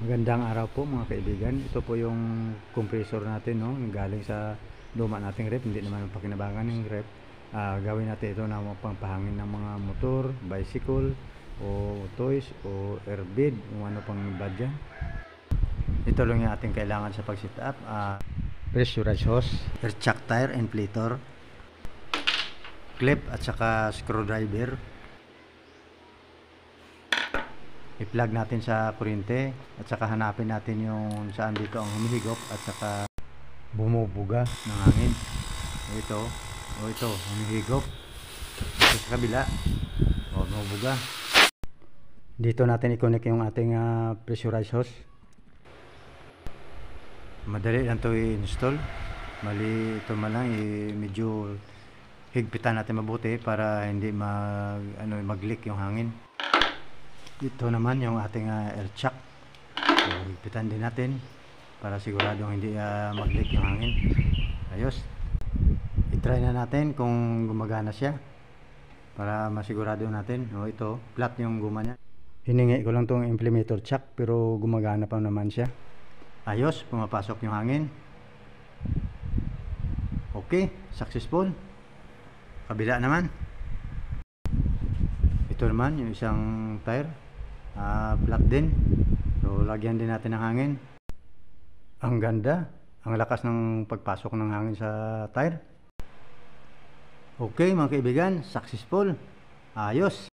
Magandang araw po mga kaibigan. Ito po yung compressor natin, no? Galing sa luma nating rep. Hindi naman ang pakinabangan ng rep. Gawin natin ito na pangpahangin ng mga motor, bicycle, o toys, o airbed, kung ano pang iba dyan. Ito lang yung ating kailangan sa pag-set up. Pressurized hose, air chuck tire, inflator, clip at saka screwdriver. I-plug natin sa kuryente at saka hanapin natin yung saan dito ang humihigop at saka bumubuga ng hangin. Ito, humihigop. Dito sa kabila, bumubuga. Dito natin i-connect yung ating pressurized hose. Madali lang ito i-install. Mali ito lang, medyo higpitan natin mabuti para hindi mag-leak yung hangin. Ito naman yung ating air chuck. So, higpitan din natin para siguradong hindi mag-leak yung hangin. Ayos. I-try na natin kung gumagana siya para masigurado natin. Ito, flat yung guma niya. Hiningi ko lang tong implementer chuck pero gumagana pa naman siya. Ayos, pumapasok yung hangin. Okay, successful. Kabila naman. Ito naman yung isang tire. Flat din. So lagyan din natin ng hangin. Ang ganda, ang lakas ng pagpasok ng hangin sa tire. Okay mga kaibigan, successful. Ayos.